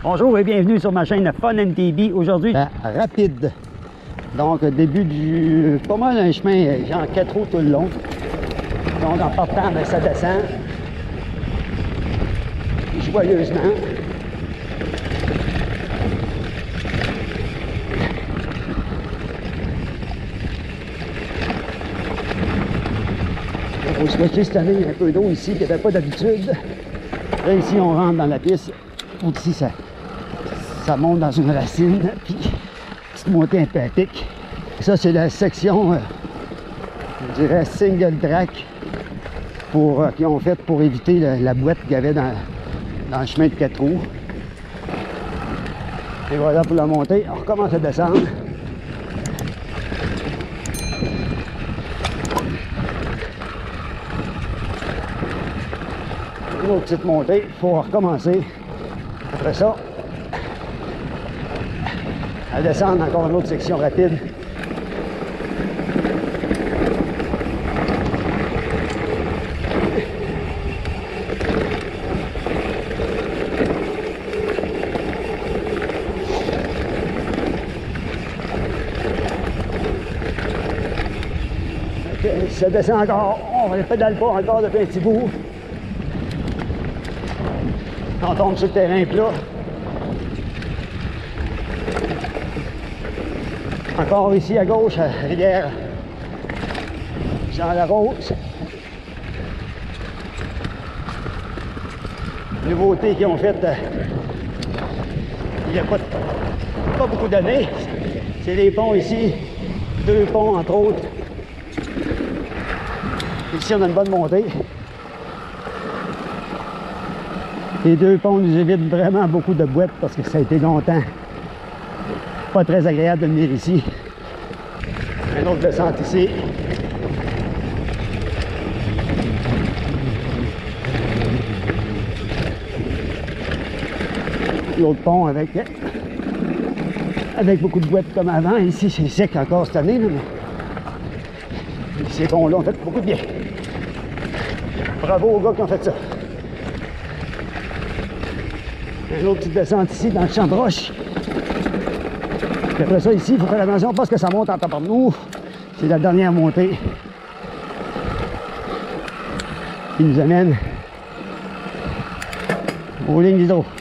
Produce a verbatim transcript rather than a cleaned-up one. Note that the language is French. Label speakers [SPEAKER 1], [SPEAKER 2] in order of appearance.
[SPEAKER 1] Bonjour et bienvenue sur ma chaîne Fun M T B. Aujourd'hui, la rapide. Donc, début du... pas mal un chemin, genre quatre roues tout le long. Donc, en partant, ben, ça descend. Joyeusement. Il faut se cacher cette année, il y a un peu d'eau ici qu'il n'y avait pas d'habitude. Là, ici, on rentre dans la piste. Ici, ça, ça monte dans une racine, puis petite montée un peu à pic. Ça, c'est la section, euh, je dirais, single track pour, euh, qu'ils ont fait pour éviter la, la boîte qu'il y avait dans, dans le chemin de quatre roues. Et voilà pour la montée. On recommence à descendre. Une autre petite montée. Il faut recommencer. Après ça, à descendre encore une autre section rapide. Okay, ça descend encore, on ne pédale pas encore depuis un petit bout. On tombe sur le terrain plat. Encore ici à gauche, à Rivière Jean-Larose. Nouveauté qu'ils ont faite euh, il n'y a pas, pas beaucoup d'années. C'est les ponts ici, deux ponts entre autres. Ici on a une bonne montée. Les deux ponts nous évitent vraiment beaucoup de boîtes parce que ça a été longtemps pas très agréable de venir ici. Un autre descente ici. L'autre pont avec, avec beaucoup de boîtes comme avant. Ici, c'est sec encore cette année, là, mais ces ponts-là ont fait beaucoup de bien. Bravo aux gars qui ont fait ça. Une autre petite descente ici dans le champ de roche. Puis après ça, ici, il faut faire attention parce que ça monte en tapant de nous. C'est la dernière montée qui nous amène aux lignes d'hydro.